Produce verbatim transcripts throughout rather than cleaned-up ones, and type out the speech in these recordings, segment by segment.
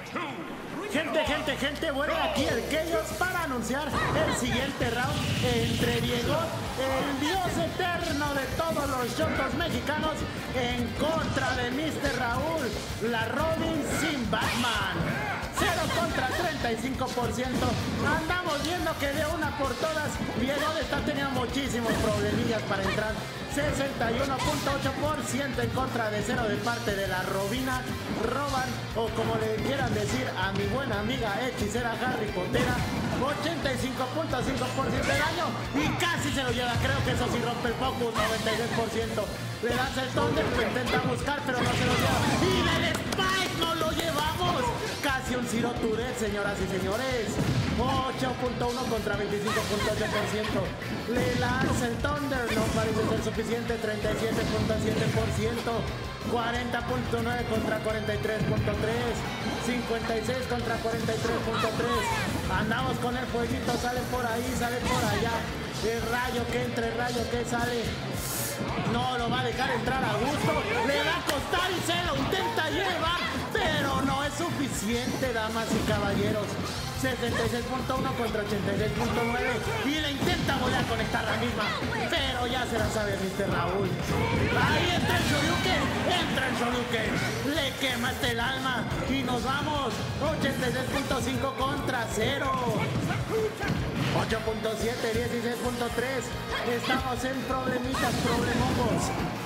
Gente, gente, gente, bueno, aquí el Keyos para anunciar el siguiente round entre Diego, el dios eterno de todos los shotos mexicanos, en contra de mister Raúl, la Robin sin Batman. Cero contra treinta y cinco por ciento. Andamos viendo que de una por todas Diego está teniendo muchísimos problemillas para entrar. sesenta y uno punto ocho por ciento en contra de cero de parte de la Robina. Roban, o como le quieran decir a mi buena amiga hechicera Harry Pottera, ochenta y cinco punto cinco por ciento de daño y casi se lo lleva. Creo que eso sí rompe el focus, noventa y seis por ciento. Le das el Thunder, lo intenta buscar, pero no se lo lleva. Y el Spike no lo llevamos. Casi un Zero Turret, señoras y señores. ocho punto uno contra veinticinco punto ocho por ciento. Le lanza el Thunder, no parece ser suficiente. treinta y siete punto siete por ciento. cuarenta punto nueve contra cuarenta y tres punto tres. cincuenta y seis contra cuarenta y tres punto tres. Andamos con el fueguito, sale por ahí, sale por allá. El rayo que entra, el rayo que sale. No lo va a dejar entrar a gusto. Le va a costar y se lo intenta llevar, pero no es suficiente, damas y caballeros. sesenta y seis punto uno contra ochenta y seis punto nueve. Y le intenta volver a conectar la misma, pero ya se la sabe mister Raúl. Ahí entra el Shoryuken. Entra el Shoryuken. Le quema este el alma. Y nos vamos. ochenta y seis punto cinco contra cero. ocho punto siete, dieciséis punto tres. Estamos en problemitas, problemongos.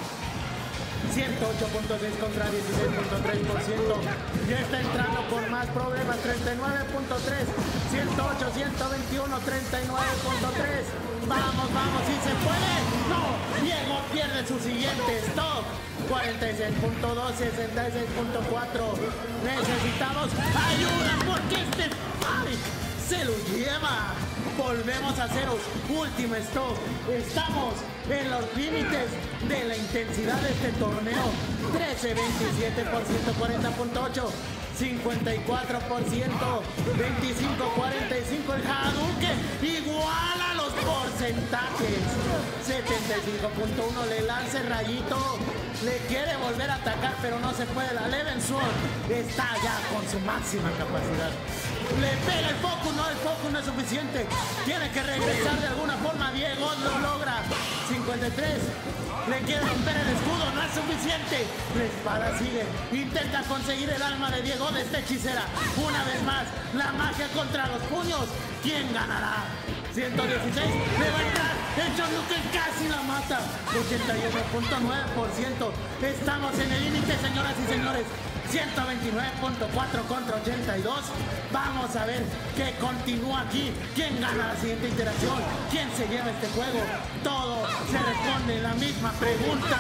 ciento ocho punto seis contra dieciséis punto tres por ciento. Ya está entrando con más problemas. treinta y nueve punto tres. ciento ocho, ciento veintiuno, treinta y nueve punto tres. Vamos, vamos, si se puede. No, Diego pierde su siguiente stop. cuarenta y seis punto dos, sesenta y seis punto cuatro. Necesitamos ayuda porque este Spike se lo lleva. Volvemos a ceros. Último stop. Estamos en los límites de la intensidad de este torneo. trece, veintisiete por ciento, cuarenta punto ocho, cincuenta y cuatro por ciento, veinticinco, cuarenta y cinco. El Hadouken iguala los porcentajes. setenta y cinco punto uno. Le lanza el rayito. Le quiere volver a atacar, pero no se puede. La Eleven Sword está ya con su máxima capacidad. Le pega el focus, no, el focus no es suficiente. Tiene que regresar de alguna forma. Diego lo logra. cincuenta y tres. Le quiere romper el escudo, no es suficiente. La espada sigue. Intenta conseguir el alma de Diego de esta hechicera. Una vez más, la magia contra los puños. ¿Quién ganará? ciento dieciséis. Le va a entrar. El Shoryuken casi la mata. ochenta y uno punto nueve por ciento. Estamos en el límite, señoras y señores. ciento veintinueve punto cuatro contra ochenta y dos. Vamos a ver qué continúa aquí. ¿Quién gana la siguiente interacción? ¿Quién se lleva este juego? Todo se responde en la misma pregunta.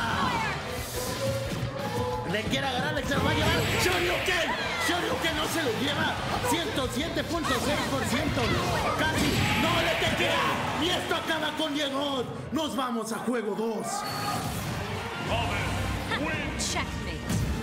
Le quiere agarrar, le se lo va a llevar. Shoryuken. Shoryuken no se lo lleva. ciento siete punto seis por ciento. Casi no le te queda. Y esto acaba con Diego. Nos vamos a juego dos. Checkmate.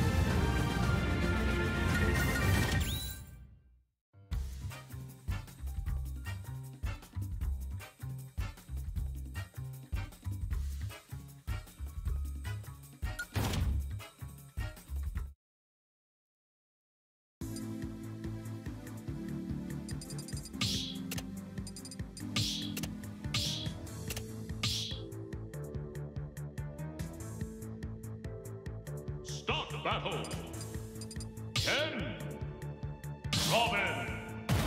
Start battle. Ken. Robin.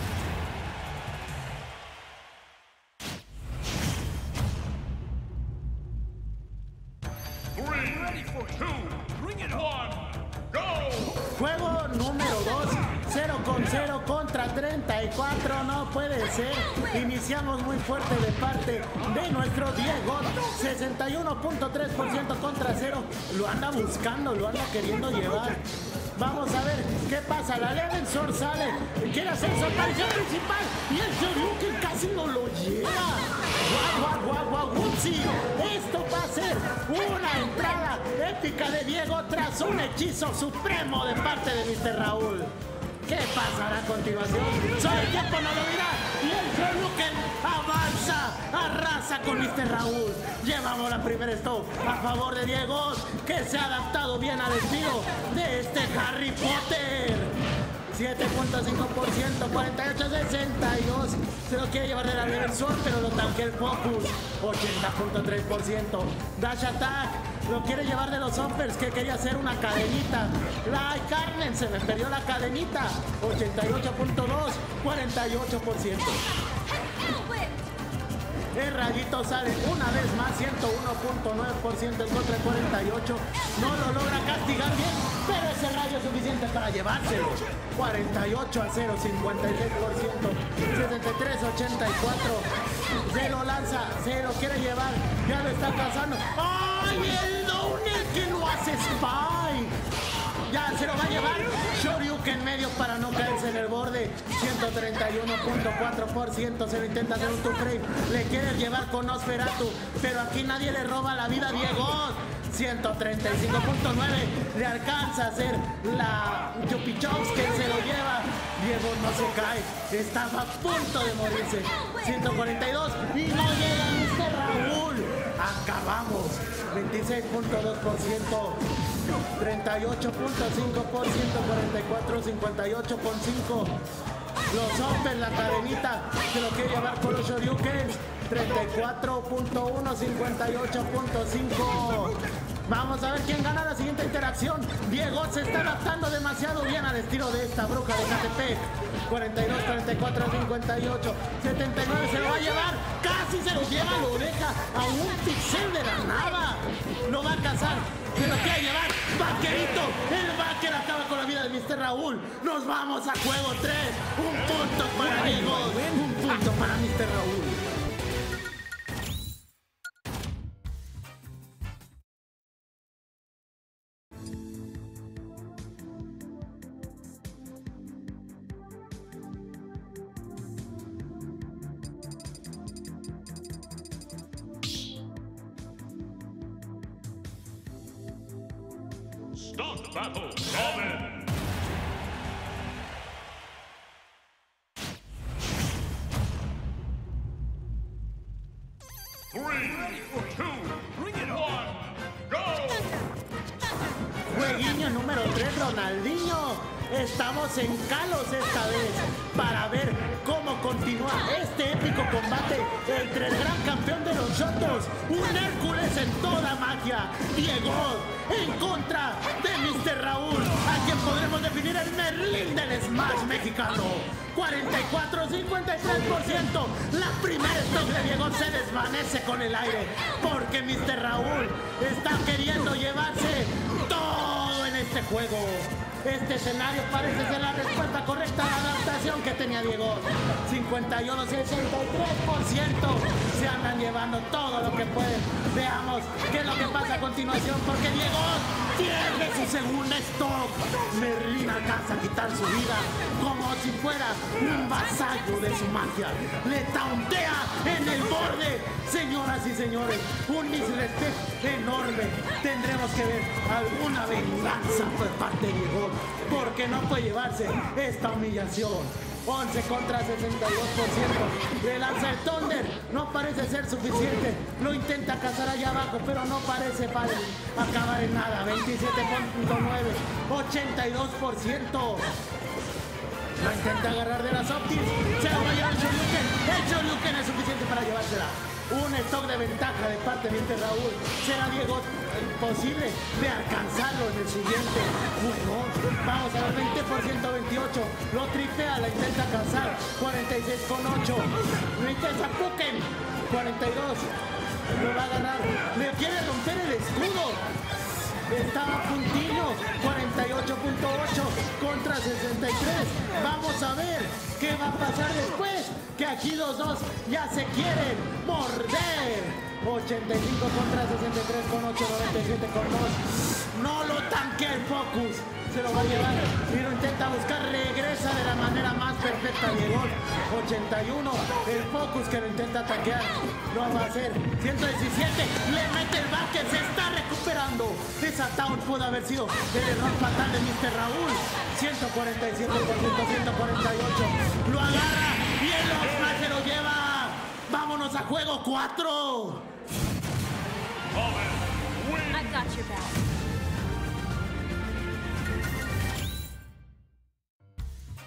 Three, two, one, go. Juego número dos. cero con cero contra treinta y cuatro. No puede ser. Iniciamos muy fuerte de parte de nuestro Diego. sesenta y uno punto tres por ciento contra cero. Lo anda buscando, lo anda queriendo llevar. Vamos a ver qué pasa. La Eleven Sword sale. Quiere hacer su aparición principal. Y el Shoryuken casi no lo lleva. Guau, guau, guau, guau, Whoopsie. Esto va a ser una entrada épica de Diego tras un hechizo supremo de parte de mister Raúl. ¿Qué pasará a continuación? Solo el tiempo no lo dirá. Y el Shoryuken avanza, arrasa con mister Raúl. Llevamos la primera stop a favor de Diego, que se ha adaptado bien al estilo de este Harry Potter. siete punto cinco por ciento, cuarenta y ocho a sesenta y dos. Se lo quiere llevar de la Rebel Sword, pero lo tanquea el Focus. ochenta punto tres por ciento. Dash Attack lo quiere llevar de los Hoppers, que quería hacer una cadenita. La Carmen se me perdió la cadenita. ochenta y ocho punto dos, cuarenta y ocho por ciento. El rayito sale una vez más, ciento uno punto nueve por ciento en contra de cuarenta y ocho. No lo logra castigar bien, pero ese rayo es suficiente para llevárselo. cuarenta y ocho a cero, cincuenta y seis por ciento. setenta y tres a ochenta y cuatro. Se lo lanza, se lo quiere llevar. Ya lo está cazando. ¡Ay, el Downer que lo hace Spy! Ya se lo va a llevar. Shoryuken medio para no caerse en el borde. ciento treinta y uno punto cuatro por ciento. Se lo intenta hacer un two-frame. Le quiere llevar con Nosferatu, pero aquí nadie le roba la vida a Diego. ciento treinta y cinco punto nueve. Le alcanza a hacer la Chupichops, que se lo lleva. Diego no se cae. Estaba a punto de morirse. ciento cuarenta y dos. Y no llega mister Raúl. Acabamos. veintiséis punto dos por ciento. treinta y ocho punto cinco por ciento, cuarenta y cuatro, cincuenta y ocho punto cinco. Los Hoppers, la cadenita, se lo quiere llevar con los Shoryukens. treinta y cuatro punto uno, cincuenta y ocho punto cinco. Vamos a ver quién gana la siguiente interacción. Diego se está adaptando demasiado bien al estilo de esta bruja de Catepec. cuarenta y dos, cuarenta y cuatro, cincuenta y ocho, setenta y nueve. Se lo va a llevar. Casi se lo lleva, lo deja a un pixel de la nada. Lo va a cazar. Se lo quiere llevar. Vaquerito. El Vaquer acaba con la vida de mister Raúl. Nos vamos a juego tres. Un punto para Diego. Un punto para mister Raúl. Start battle, Robin! Three, two, one, go! Jueguiño número tres, Ronaldinho. Estamos en Kalos esta vez para ver cómo continúa este épico combate entre el gran campeón de los Yotos, un Hércules en toda magia, Diego, en contra de mister Raúl, a quien podremos definir el Merlín del Smash mexicano. cuarenta y cuatro a cincuenta y tres por ciento. La primera stock de Diego se desvanece con el aire porque mister Raúl está queriendo llevarse todo en este juego. Este escenario parece ser la respuesta correcta a la adaptación que tenía Diego. cincuenta y uno a sesenta y tres por ciento se andan llevando todo lo que pueden. Veamos qué es lo que pasa a continuación, porque Diego pierde su segunda stock. Merlín alcanza a quitar su vida como si fuera un vasallo de su magia. Le tauntea en el borde. Señoras y señores, un disrespeto enorme. Tendremos que ver alguna venganza por parte de Diego, porque no puede llevarse esta humillación. once contra sesenta y dos por ciento. Le lanza el Thunder. No parece ser suficiente. Lo intenta cazar allá abajo, pero no parece para acabar en nada. veintisiete punto nueve. ochenta y dos por ciento. Lo intenta agarrar de las Optis. Se lo va a llevar el Shoryuken. El Shoryuken es suficiente para llevársela. Un stock de ventaja de parte de mister Raúl. Será Diego imposible de alcanzarlo en el siguiente juego. Vamos a ver, veinte por ciento, veintiocho. Lo tripea, la intenta alcanzar. cuarenta y seis con ocho. Lo intenta Puken. cuarenta y dos. Lo va a ganar. Le quiere romper el escudo. Estaba a puntillo. cuarenta y ocho punto ocho contra sesenta y tres. Vamos a ver qué va a pasar después. Que aquí los dos ya se quieren morder. ochenta y cinco contra sesenta y tres con ocho, noventa y siete con dos. No lo tanquea el Focus. Se lo va a llevar y lo intenta buscar. Regresa de la manera más perfecta. Llegó ochenta y uno. El Focus que lo intenta ataquear. Lo va a hacer. ciento diecisiete. Le mete el backer. Se está recuperando. Esa Town pudo haber sido el error fatal de mister Raúl. ciento cuarenta y siete por ciento, ciento cuarenta y ocho. Lo agarra y el Osma se lo lleva. Vámonos a juego cuatro. I got your back.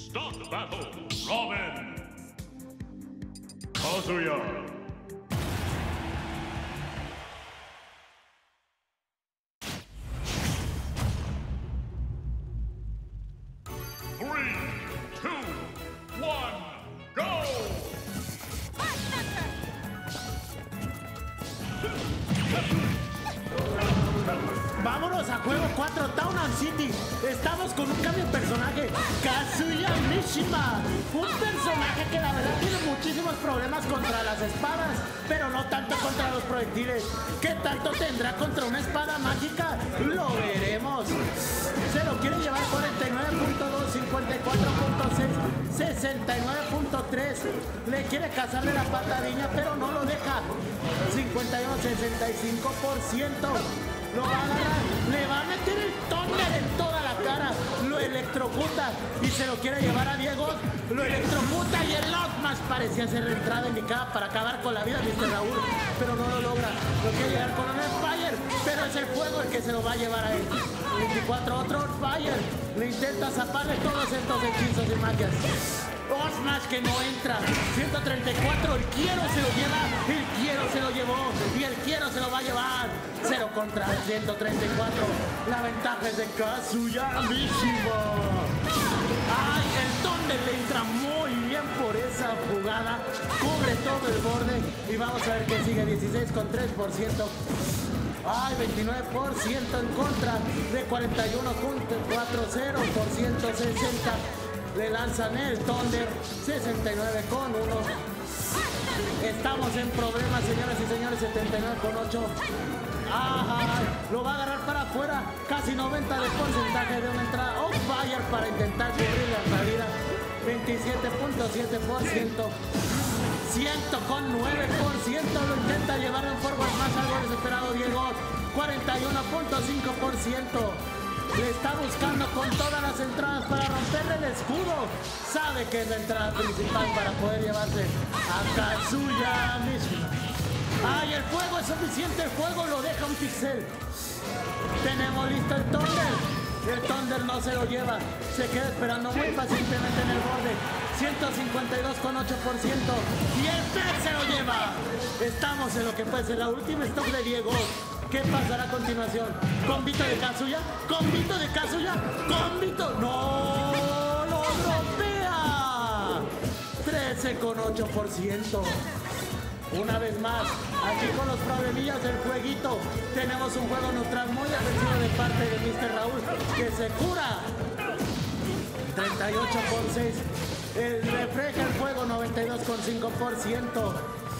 Start the battle. Robin. Kazuya. Three, two, one, go! Vámonos a juego cuatro, Town and City. Estamos con un cambio de personaje, Kazuya Mishima. Un personaje que la verdad tiene muchísimos problemas contra las espadas, pero no tanto contra los proyectiles. ¿Qué tanto tendrá contra una espada mágica? Lo veremos. Se lo quiere llevar cuarenta y nueve punto dos, cincuenta y cuatro punto seis, sesenta y nueve punto tres. Le quiere cazarle la patadilla, pero no lo deja. cincuenta y uno, sesenta y cinco por ciento. Lo va a agarrar, le va a meter el tóner en toda la cara, lo electrocuta y se lo quiere llevar a Diego, lo electrocuta y el Lotmas parecía ser la entrada indicada para acabar con la vida de mister Raúl, pero no lo logra, lo quiere llegar con un Fire, pero es el fuego el que se lo va a llevar a él. veinticuatro, otro Fire, le intenta zaparle todos estos hechizos y magias. Osmash que no entra, ciento treinta y cuatro, el Quiero se lo lleva, el Quiero se lo llevó y el Quiero se lo va a llevar. Cero contra ciento treinta y cuatro, la ventaja es de Kazuya Mishima. Ay, el Thunder le entra muy bien por esa jugada, cubre todo el borde y vamos a ver que sigue, dieciséis con tres por ciento. Ay, veintinueve por ciento en contra de cuarenta y uno punto cuatro cero por ciento, sesenta. Le lanzan el Thunder, sesenta y nueve con uno. Estamos en problemas, señoras y señores, setenta y nueve con ocho. Ajá, lo va a agarrar para afuera, casi noventa de porcentaje de una entrada. Oh, Fire para intentar cubrir la salida, veintisiete punto siete por ciento. cien con nueve por ciento lo intenta llevar en forward más algo desesperado Diego, cuarenta y uno punto cinco por ciento. Le está buscando con todas las entradas para romperle el escudo. Sabe que es la entrada principal para poder llevarse a Kazuya Mishima. ¡Ay, el fuego es suficiente! El fuego lo deja un pixel. Tenemos listo el Thunder. El Thunder no se lo lleva. Se queda esperando muy pacientemente en el borde. ciento cincuenta y dos con ocho por ciento. Y el Pet se lo lleva. Estamos en lo que puede ser la última stock de Diego. ¿Qué pasará a continuación? ¿Combito de Kazuya? ¿Combito de Kazuya? ¿Combito? ¡No! ¡Lo dropea! trece con ocho por ciento. Una vez más, aquí con los problemillas del jueguito, tenemos un juego neutral muy agresivo de parte de mister Raúl, que se cura. treinta y ocho por seis. El refleja el juego, noventa y dos con cinco por ciento.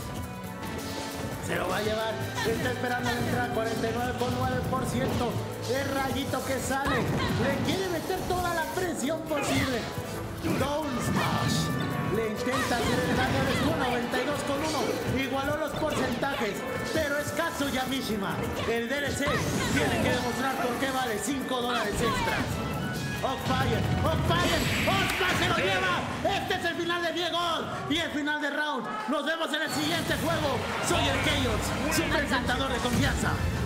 Se lo va a llevar, está esperando la entrada, cuarenta y nueve con nueve por ciento. El rayito que sale, le quiere meter toda la presión posible. Down Smash, le intenta hacer el daño al escudo, noventa y dos con uno, igualó los porcentajes, pero es Kazuya Mishima. El D L C tiene que demostrar por qué vale cinco dólares extras. ¡Oh, Fire! ¡Oh, Fire! ¡Oscar se lo lleva! Este es el final de Diego y el final de round. Nos vemos en el siguiente juego. Soy el Chaos, su presentador de confianza.